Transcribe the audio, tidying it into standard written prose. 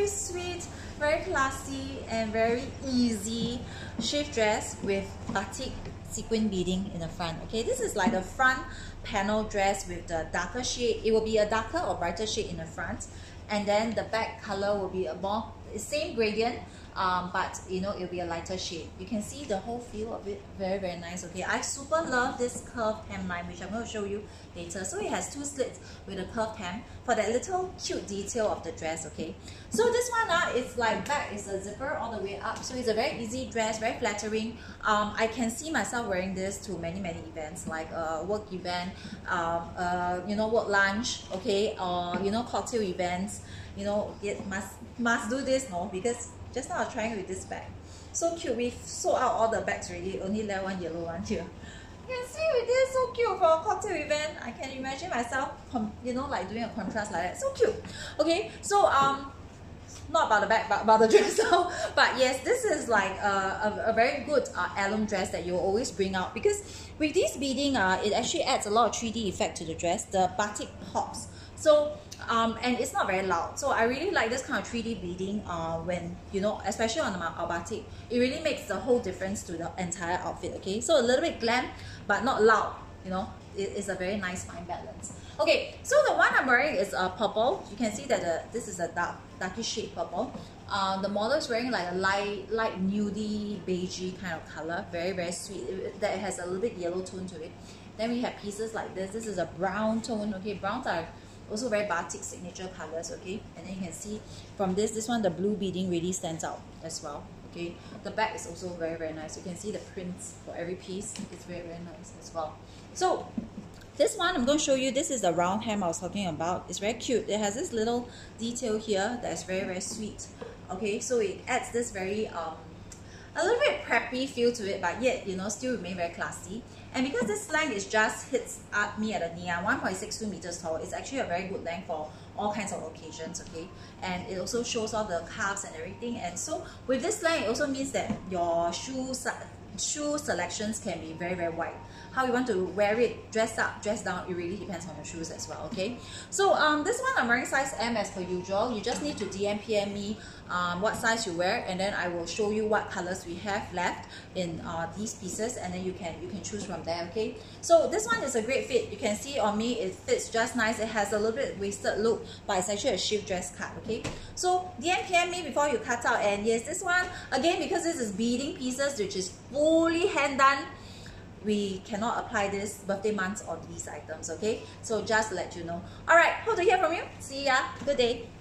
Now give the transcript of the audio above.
very sweet, very classy, and very easy shift dress with batik sequin beading in the front. Okay, this is like the front panel dress with the darker shade. It will be a darker or brighter shade in the front, and then the back color will be a more same gradient, but you know, it'll be a lighter shade. You can see the whole feel of it, very, very nice. Okay, I super love this curved hemline, which I'm going to show you later. So it has two slits with a curved hem for that little cute detail of the dress. Okay, so this one it's like back is a zipper all the way up, so it's a very easy dress, very flattering. I can see myself wearing this to many events, like a work event, you know, work lunch, okay, or you know, cocktail events. You know, it must do this, no? Because just now I was trying with this bag. So cute. We've sold out all the bags already. Only left one yellow one here. You can see with this, so cute for a cocktail event. I can imagine myself, you know, like doing a contrast like that. So cute. Okay, so not about the bag, but about the dress. But yes, this is like a very good heirloom dress that you'll always bring out, because with this beading, it actually adds a lot of 3D effect to the dress. The batik pops. So and it's not very loud, so I really like this kind of 3D beading when, you know, especially on our batik. It really makes the whole difference to the entire outfit. Okay, so a little bit glam but not loud, you know. It's a very nice fine balance. Okay, so the one I'm wearing is purple. You can see that this is a darkish shade purple. The model is wearing like a light nudie beigey kind of color, very sweet, that has a little bit yellow tone to it. Then we have pieces like this. This is a brown tone. Okay, browns are also very batik signature colors. Okay, and then you can see from this one, the blue beading really stands out as well. Okay, the back is also very nice. You can see the prints for every piece. It's very nice as well. So this one I'm going to show you. This is the round hem I was talking about. It's very cute. It has this little detail here that's very sweet. Okay, so it adds this very a little bit preppy feel to it, but yet, you know, still remain very classy. And because this length is just hits at me at the knee, 1.62 meters tall, it's actually a very good length for all kinds of occasions. Okay, and it also shows off the calves and everything. And so with this length, it also means that your shoe selections can be very wide. How you want to wear it, dress up, dress down, it really depends on your shoes as well. Okay, so this one I'm wearing size M as per usual. You just need to DM me what size you wear, and then I will show you what colors we have left in these pieces, and then you can choose from there. Okay, so this one is a great fit. You can see on me it fits just nice. It has a little bit wasted look, but it's actually a shift dress cut. Okay, so DM me before you cut out. And yes, this one again, because this is beading pieces which is fully hand done, we cannot apply this birthday months on these items. Okay, so just to let you know. All right, hope to hear from you. See ya. Good day.